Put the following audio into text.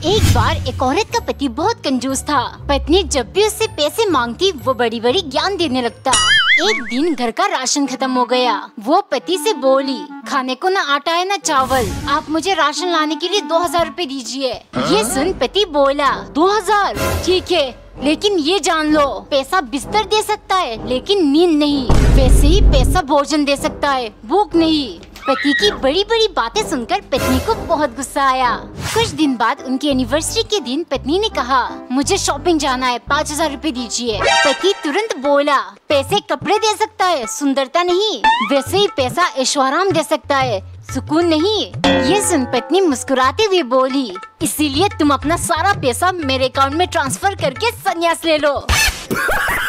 एक बार एक औरत का पति बहुत कंजूस था। पत्नी जब भी उससे पैसे मांगती वो बड़ी बड़ी ज्ञान देने लगता। एक दिन घर का राशन खत्म हो गया। वो पति से बोली, खाने को न आटा है न चावल, आप मुझे राशन लाने के लिए 2000 रुपए दीजिए। ये सुन पति बोला, 2000 ठीक है, लेकिन ये जान लो, पैसा बिस्तर दे सकता है लेकिन नींद नहीं। वैसे ही पैसा भोजन दे सकता है, भूख नहीं। पति की बड़ी बड़ी बातें सुनकर पत्नी को बहुत गुस्सा आया। कुछ दिन बाद उनकी एनिवर्सरी के दिन पत्नी ने कहा, मुझे शॉपिंग जाना है, 5000 रुपए दीजिए। पति तुरंत बोला, पैसे कपड़े दे सकता है, सुंदरता नहीं। वैसे ही पैसा ऐशोआराम दे सकता है, सुकून नहीं। ये सुन पत्नी मुस्कुराते हुए बोली, इसीलिए तुम अपना सारा पैसा मेरे अकाउंट में ट्रांसफर करके संन्यास ले लो।